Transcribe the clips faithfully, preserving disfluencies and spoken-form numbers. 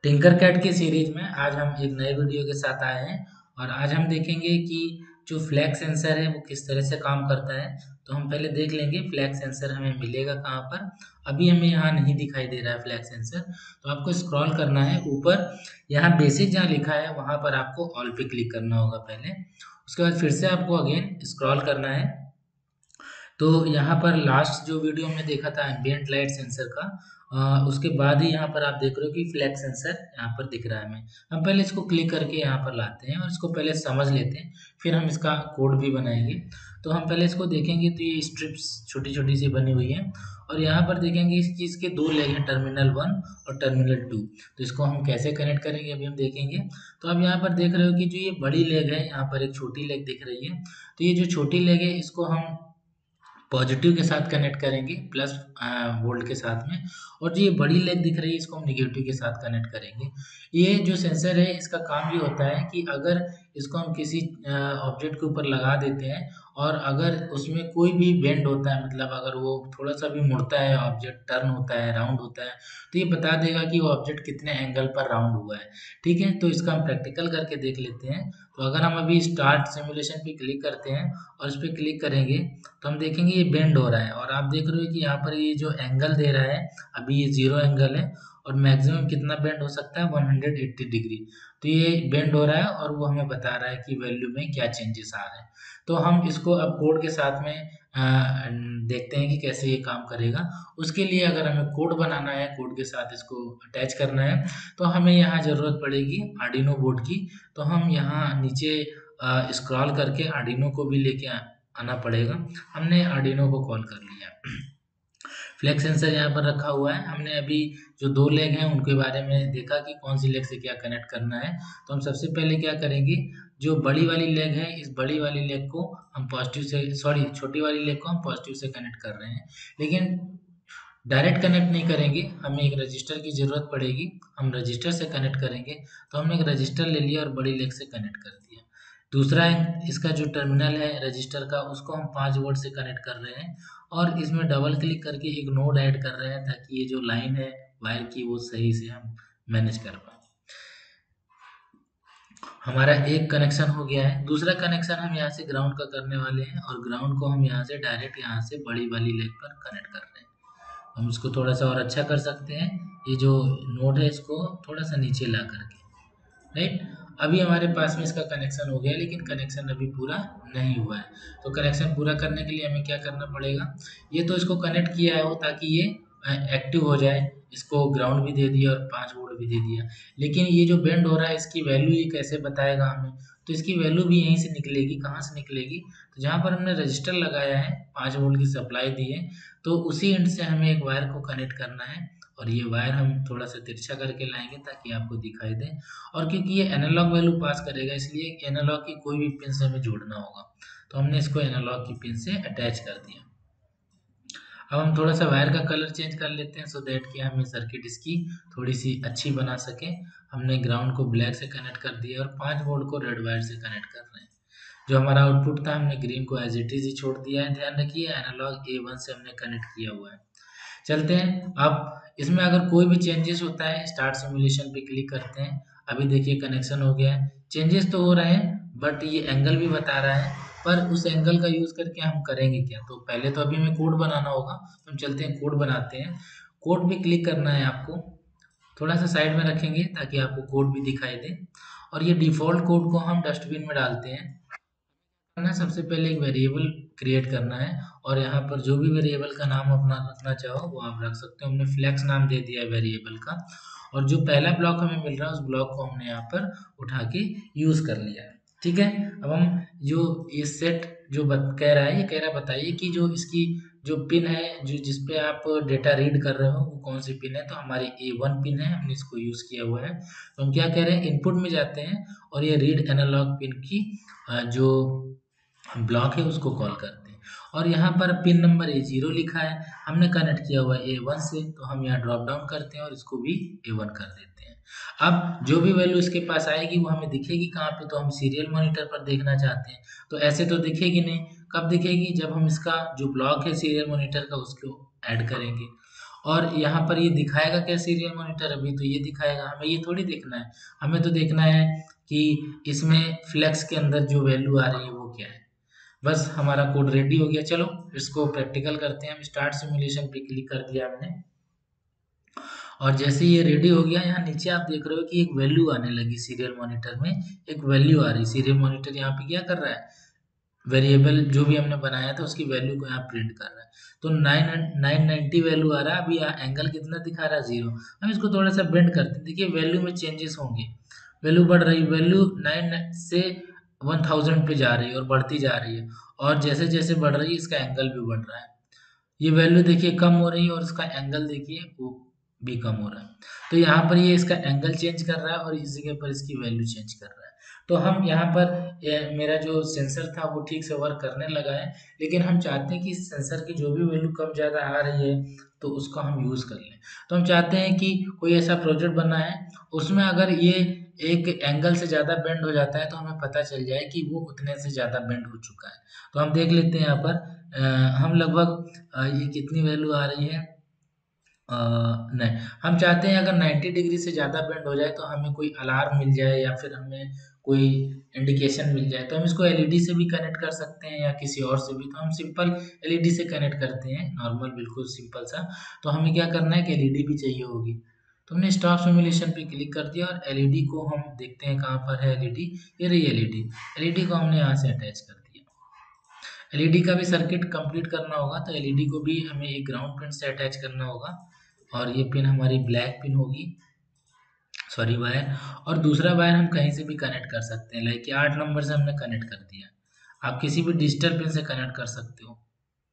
टिंकरकैड की सीरीज में आज हम एक नए वीडियो के साथ आए हैं और आज हम देखेंगे कि जो फ्लैग सेंसर है वो किस तरह से काम करता है। तो हम पहले देख लेंगे फ्लैग सेंसर हमें मिलेगा कहाँ पर। अभी हमें यहाँ नहीं दिखाई दे रहा है फ्लैग सेंसर, तो आपको स्क्रॉल करना है ऊपर। यहाँ बेसिक जहाँ लिखा है वहाँ पर आपको ऑल पे क्लिक करना होगा पहले। उसके बाद फिर से आपको अगेन स्क्रॉल करना है। तो यहाँ पर लास्ट जो वीडियो में देखा था एम्बिएंट लाइट सेंसर का, आ, उसके बाद ही यहाँ पर आप देख रहे हो कि फ्लैग सेंसर यहाँ पर दिख रहा है हमें। हम पहले इसको क्लिक करके यहाँ पर लाते हैं और इसको पहले समझ लेते हैं, फिर हम इसका कोड भी बनाएंगे। तो हम पहले इसको देखेंगे तो ये स्ट्रिप्स छोटी छोटी सी बनी हुई है और यहाँ पर देखेंगे इसकी इसके दो लेग हैं, टर्मिनल वन और टर्मिनल टू। तो इसको हम कैसे कनेक्ट करेंगे अभी हम देखेंगे। तो आप यहाँ पर देख रहे हो कि जो ये बड़ी लेग है यहाँ पर एक छोटी लेग दिख रही है। तो ये जो छोटी लेग है इसको हम पॉजिटिव के साथ कनेक्ट करेंगे प्लस वोल्ट के साथ में, और जो ये बड़ी लेग दिख रही है इसको हम निगेटिव के साथ कनेक्ट करेंगे। ये जो सेंसर है इसका काम ये होता है कि अगर इसको हम किसी ऑब्जेक्ट के ऊपर लगा देते हैं और अगर उसमें कोई भी बेंड होता है, मतलब अगर वो थोड़ा सा भी मुड़ता है, ऑब्जेक्ट टर्न होता है, राउंड होता है, तो ये बता देगा कि वो ऑब्जेक्ट कितने एंगल पर राउंड हुआ है। ठीक है, तो इसका हम प्रैक्टिकल करके देख लेते हैं। तो अगर हम अभी स्टार्ट सिमुलेशन पे क्लिक करते हैं और इस पर क्लिक करेंगे तो हम देखेंगे ये बेंड हो रहा है और आप देख रहे हो कि यहाँ पर ये जो एंगल दे रहा है अभी ये जीरो एंगल है और मैक्सिमम कितना बेंड हो सकता है वन हंड्रेड एट्टी डिग्री। तो ये बेंड हो रहा है और वो हमें बता रहा है कि वैल्यू में क्या चेंजेस आ रहे हैं। तो हम इसको अब कोड के साथ में आ, देखते हैं कि कैसे ये काम करेगा। उसके लिए अगर हमें कोड बनाना है, कोड के साथ इसको अटैच करना है, तो हमें यहाँ ज़रूरत पड़ेगी आर्डिनो बोर्ड की। तो हम यहाँ नीचे स्क्रॉल करके आर्डिनो को भी लेके आना पड़ेगा। हमने आर्डिनो को कॉल कर लिया। फ्लैग सेंसर यहाँ पर रखा हुआ है। हमने अभी जो दो लेग हैं उनके बारे में देखा कि कौन सी लेग से क्या कनेक्ट करना है। तो हम सबसे पहले क्या करेंगे, जो बड़ी वाली लेग है इस बड़ी वाली लेग को हम पॉजिटिव से, सॉरी छोटी वाली लेग को हम पॉजिटिव से कनेक्ट कर रहे हैं, लेकिन डायरेक्ट कनेक्ट नहीं करेंगे, हमें एक रजिस्टर की ज़रूरत पड़ेगी। हम रजिस्टर से कनेक्ट करेंगे। तो हमने एक रजिस्टर ले लिया और बड़ी लेग से कनेक्ट कर दिया। दूसरा इसका जो टर्मिनल है रजिस्टर का उसको हम पाँच वोल्ट से कनेक्ट कर रहे हैं और इसमें डबल क्लिक करके एक नोड ऐड कर रहे हैं ताकि ये जो लाइन है वायर की वो सही से हम मैनेज कर पाए। हमारा एक कनेक्शन हो गया है। दूसरा कनेक्शन हम यहाँ से ग्राउंड का करने वाले हैं और ग्राउंड को हम यहाँ से डायरेक्ट यहाँ से बड़ी वाली लेग पर कनेक्ट कर रहे हैं। हम इसको थोड़ा सा और अच्छा कर सकते हैं, ये जो नोड है इसको थोड़ा सा नीचे ला करके, राइट। अभी हमारे पास में इसका कनेक्शन हो गया, लेकिन कनेक्शन अभी पूरा नहीं हुआ है। तो कनेक्शन पूरा करने के लिए हमें क्या करना पड़ेगा, ये तो इसको कनेक्ट किया है वो ताकि ये एक्टिव हो जाए, इसको ग्राउंड भी दे दिया और पाँच वोल्ट भी दे दिया, लेकिन ये जो बेंड हो रहा है इसकी वैल्यू ये कैसे बताएगा हमें। तो इसकी वैल्यू भी यहीं से निकलेगी। कहाँ से निकलेगी, तो जहाँ पर हमने रजिस्टर लगाया है, पाँच वोल्ट की सप्लाई दी है, तो उसी एंड से हमें एक वायर को कनेक्ट करना है और ये वायर हम थोड़ा सा तिरछा करके लाएंगे ताकि आपको दिखाई दे। और क्योंकि ये एनालॉग वैल्यू पास करेगा इसलिए एनालॉग की कोई भी पिन से हमें जोड़ना होगा, तो हमने इसको एनालॉग की पिन से अटैच कर दिया। अब हम थोड़ा सा वायर का कलर चेंज कर लेते हैं सो दैट कि हम ये सर्किट इसकी थोड़ी सी अच्छी बना सके। हमने ग्राउंड को ब्लैक से कनेक्ट कर दिया और पाँच वोल्ट को रेड वायर से कनेक्ट कर रहे हैं। जो हमारा आउटपुट था हमने ग्रीन को एज इट इज ही छोड़ दिया है। ध्यान रखिए एनालॉग ए वन से हमने कनेक्ट किया हुआ है। चलते हैं। अब इसमें अगर कोई भी चेंजेस होता है स्टार्ट सिमुलेशन पे क्लिक करते हैं। अभी देखिए कनेक्शन हो गया है, चेंजेस तो हो रहे हैं बट ये एंगल भी बता रहा है, पर उस एंगल का यूज़ करके हम करेंगे क्या। तो पहले तो अभी हमें कोड बनाना होगा, तो हम चलते हैं कोड बनाते हैं। कोड पे क्लिक करना है आपको, थोड़ा सा साइड में रखेंगे ताकि आपको कोड भी दिखाई दे, और ये डिफ़ॉल्ट कोड को हम डस्टबिन में डालते हैं। करना है, सबसे पहले एक वेरिएबल क्रिएट करना है और यहाँ पर जो भी वेरिएबल का नाम अपना रखना चाहो वो आप रख सकते हो। हमने फ्लेक्स नाम दे दिया है वेरिएबल का, और जो पहला ब्लॉक हमें मिल रहा है उस ब्लॉक को हमने यहाँ पर उठा के यूज़ कर लिया है। ठीक है, अब हम जो ये सेट जो बत, कह रहा है, ये कह रहा है बताइए कि जो इसकी जो पिन है जो जिस पे आप डेटा रीड कर रहे हो वो कौन सी पिन है। तो हमारी ए वन पिन है, हमने इसको यूज़ किया हुआ है। तो हम क्या कह रहे हैं, इनपुट में जाते हैं और ये रीड एनालॉग पिन की जो ब्लॉक है उसको कॉल करते हैं, और यहाँ पर पिन नंबर ए जीरो लिखा है, हमने कनेक्ट किया हुआ है ए वन से, तो हम यहाँ ड्रॉप डाउन करते हैं और इसको भी ए वन कर देते हैं। अब जो भी वैल्यू इसके पास आएगी वो हमें दिखेगी कहाँ पे, तो हम सीरियल मॉनिटर पर देखना चाहते हैं। तो ऐसे तो दिखेगी नहीं, कब दिखेगी, जब हम इसका जो ब्लॉक है सीरियल मॉनिटर का उसको ऐड करेंगे। और यहाँ पर ये दिखाएगा क्या सीरियल मॉनिटर, अभी तो ये दिखाएगा, हमें ये थोड़ी देखना है, हमें तो देखना है कि इसमें फ्लेक्स के अंदर जो वैल्यू आ रही है वो क्या है। बस हमारा कोड रेडी हो गया। चलो इसको प्रैक्टिकल करते हैं। हम स्टार्ट सिमुलेशन पे क्लिक कर दिया हमने, और जैसे ये रेडी हो गया, यहाँ नीचे आप देख रहे हो कि एक वैल्यू आने लगी सीरियल मॉनिटर में, एक वैल्यू आ रही। सीरियल मॉनिटर यहाँ पे क्या कर रहा है, वेरिएबल जो भी हमने बनाया था उसकी वैल्यू को यहाँ प्रिंट कर रहा है। तो नाइन नाइन नाइन्टी वैल्यू आ रहा है। अभी यहाँ एंगल कितना दिखा रहा है, जीरो। हम इसको थोड़ा सा बेंड करते हैं, देखिए वैल्यू में चेंजेस होंगे, वैल्यू बढ़ रही, वैल्यू नाइन से वन थाउजेंड पे जा रही है और बढ़ती जा रही है, और जैसे जैसे बढ़ रही है इसका एंगल भी बढ़ रहा है। ये वैल्यू देखिए कम हो रही है और इसका एंगल देखिए वो भी कम हो रहा है। तो यहाँ पर ये इसका एंगल चेंज कर रहा है और इस जगह पर इसकी वैल्यू चेंज कर रहा है। तो हम यहाँ पर ए, मेरा जो सेंसर था वो ठीक से वर्क करने लगा है, लेकिन हम चाहते हैं कि इस सेंसर की जो भी वैल्यू कम ज़्यादा आ रही है तो उसका हम यूज़ कर लें। तो हम चाहते हैं कि कोई ऐसा प्रोजेक्ट बना है, उसमें अगर ये एक एंगल से ज़्यादा बेंड हो जाता है तो हमें पता चल जाए कि वो उतने से ज़्यादा बेंड हो चुका है। तो हम देख लेते हैं यहाँ पर अ, हम लगभग अ, ये कितनी वैल्यू आ रही है, अ, नहीं, हम चाहते हैं अगर नाइन्टी डिग्री से ज़्यादा बेंड हो जाए तो हमें कोई अलार्म मिल जाए या फिर हमें कोई इंडिकेशन मिल जाए। तो हम इसको एलईडी से भी कनेक्ट कर सकते हैं या किसी और से भी। तो हम सिंपल एलईडी से कनेक्ट करते हैं, नॉर्मल बिल्कुल सिंपल सा। तो हमें क्या करना है कि एलईडी भी चाहिए होगी। तो हमने स्टॉप सिमुलेशन पे क्लिक कर दिया और एलईडी को हम देखते हैं कहाँ पर है एलईडी। ये रही एलईडी, एलईडी को हमने यहाँ से अटैच कर दिया। एलईडी का भी सर्किट कंप्लीट करना होगा, तो एलईडी को भी हमें एक ग्राउंड पिन से अटैच करना होगा, और ये पिन हमारी ब्लैक पिन होगी, सॉरी वायर। और दूसरा वायर हम कहीं से भी कनेक्ट कर सकते हैं, लाइक कि आठ नंबर से हमने कनेक्ट कर दिया। आप किसी भी डिजिटल पिन से कनेक्ट कर सकते हो,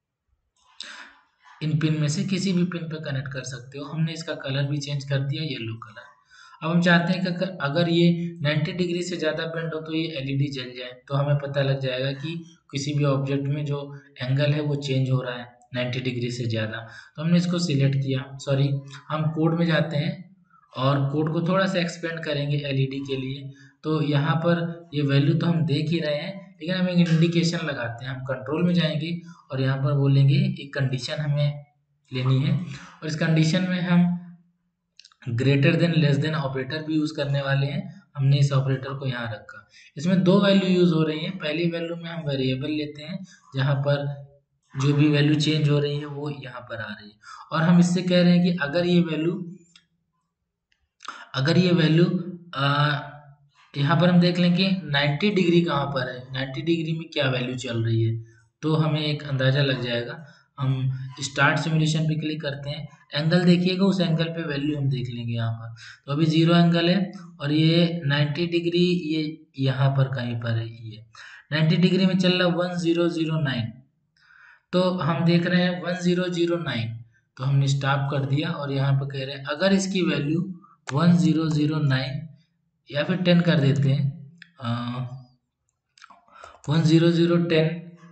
इन पिन में से किसी भी पिन पे कनेक्ट कर सकते हो। हमने इसका कलर भी चेंज कर दिया, येलो कलर। अब हम चाहते हैं कि अगर ये नाइन्टी डिग्री से ज़्यादा बेंड हो तो ये एलईडी जल जाए, तो हमें पता लग जाएगा कि किसी भी ऑब्जेक्ट में जो एंगल है वो चेंज हो रहा है नाइन्टी डिग्री से ज़्यादा। तो हमने इसको सिलेक्ट किया, सॉरी हम कोड में जाते हैं और कोड को थोड़ा सा एक्सपेंड करेंगे एलईडी के लिए। तो यहाँ पर ये वैल्यू तो हम देख ही रहे हैं, लेकिन हम एक इंडिकेशन लगाते हैं। हम कंट्रोल में जाएंगे और यहाँ पर बोलेंगे एक कंडीशन हमें लेनी है, और इस कंडीशन में हम greater than less than operator भी यूज़ करने वाले हैं। हमने इस ऑपरेटर को यहाँ रखा। इसमें दो वैल्यू यूज़ हो रही हैं। पहली वैल्यू में हम वेरिएबल लेते हैं जहाँ पर जो भी वैल्यू चेंज हो रही है वो यहाँ पर आ रही है, और हम इससे कह रहे हैं कि अगर ये वैल्यू अगर ये वैल्यू यहाँ पर हम देख लें कि नाइन्टी डिग्री कहाँ पर है, नाइन्टी डिग्री में क्या वैल्यू चल रही है, तो हमें एक अंदाज़ा लग जाएगा। हम स्टार्ट सिमुलेशन पे क्लिक करते हैं, एंगल देखिएगा, उस एंगल पे वैल्यू हम देख लेंगे यहाँ पर। तो अभी जीरो एंगल है और ये नाइन्टी डिग्री ये यहाँ पर कहीं पर है, ये नाइन्टी डिग्री में चल रहा है वन ज़ीरो ज़ीरो नाइन। तो हम देख रहे हैं वन ज़ीरो ज़ीरो नाइन, तो हमने स्टॉप कर दिया और यहाँ पर कह रहे हैं अगर इसकी value one zero zero nine या फिर टेन कर देते हैं, वन ज़ीरो ज़ीरो टेन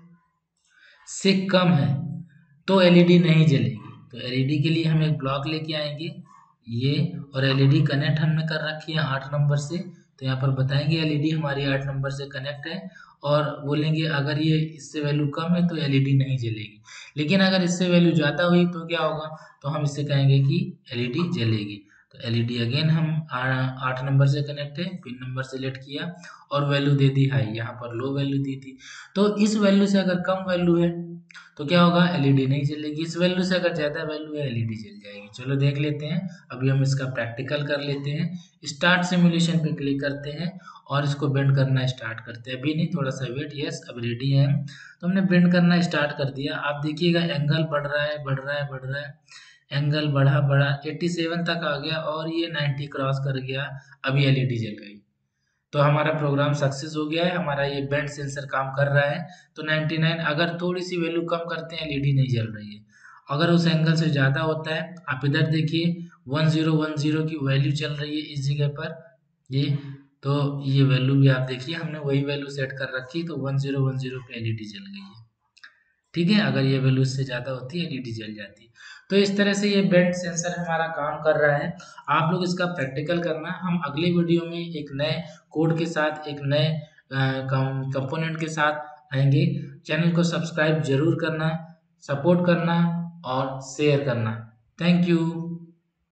से कम है तो एलईडी नहीं जलेगी। तो एलईडी के लिए हम एक ब्लॉक लेके आएंगे ये, और एलईडी कनेक्ट हमने कर रखी है आठ नंबर से। तो यहाँ पर बताएंगे एलईडी हमारी आठ नंबर से कनेक्ट है, और बोलेंगे अगर ये इससे वैल्यू कम है तो एलईडी नहीं जलेगी। लेकिन अगर इससे वैल्यू ज़्यादा हुई तो क्या होगा, तो हम इससे कहेंगे कि एलईडी जलेगी। तो एलईडी अगेन हम आठ नंबर से कनेक्ट है, पिन नंबर सेलेक्ट किया और वैल्यू दे दी हाई, यहाँ पर लो वैल्यू दी थी। तो इस वैल्यू से अगर कम वैल्यू है तो क्या होगा, एलईडी नहीं जलेगी। इस वैल्यू से अगर ज़्यादा वैल्यू है एलईडी जल जाएगी। चलो देख लेते हैं, अभी हम इसका प्रैक्टिकल कर लेते हैं। स्टार्ट सिमुलेशन पे क्लिक करते हैं और इसको बेंड करना स्टार्ट करते हैं। अभी नहीं, थोड़ा सा वेट, यस अब रेडी है। तो हमने बेंड करना स्टार्ट कर दिया। आप देखिएगा एंगल बढ़ रहा है बढ़ रहा है बढ़ रहा है, एंगल बढ़ा बढ़ा सत्तासी तक आ गया और ये नब्बे क्रॉस कर गया, अभी एलईडी जल गई। तो हमारा प्रोग्राम सक्सेस हो गया है, हमारा ये बेंड सेंसर काम कर रहा है। तो निन्यानवे, अगर थोड़ी सी वैल्यू कम करते हैं एलईडी नहीं जल रही है। अगर उस एंगल से ज़्यादा होता है, आप इधर देखिए वन ज़ीरो वन ज़ीरो की वैल्यू चल रही है इस जगह पर ये, तो ये वैल्यू भी आप देखिए हमने वही वैल्यू सेट कर रखी, तो वन ज़ीरो वन ज़ीरो पे एलईडी जल गई है। ठीक है, अगर ये वैल्यू इससे ज़्यादा होती है एलईडी जल जाती है। तो इस तरह से ये बेंड सेंसर हमारा काम कर रहा है। आप लोग इसका प्रैक्टिकल करना। हम अगले वीडियो में एक नए कोड के साथ, एक नए कंपोनेंट के साथ आएंगे। चैनल को सब्सक्राइब जरूर करना, सपोर्ट करना और शेयर करना। Thank you.